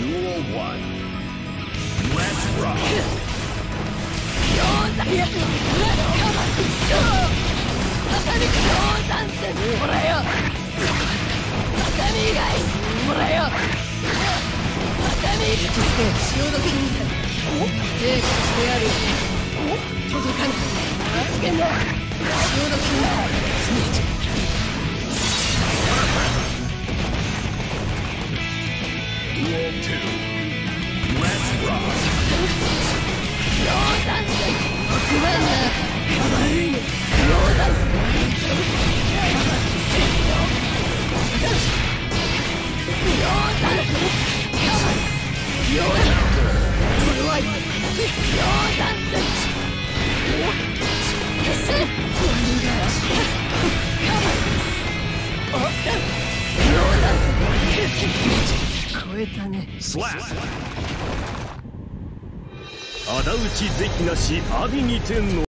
Duel 1. Let's rock. もらえよ。畳以外もらえよ。畳行きつけ潮時みたい。手貸してやる。届かない。つけんの潮時みたい。詰めちゃった。 Duel 2. Let's rock. 鷹山戦悪魔な悪いね。鷹山戦超えたね。 仇討ち是非なし阿炎にての